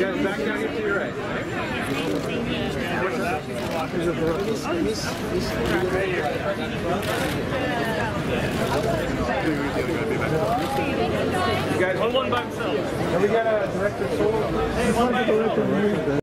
guys back down here to your right. You guys, hold one by himself. And we got a director solo. Hey, one by himself.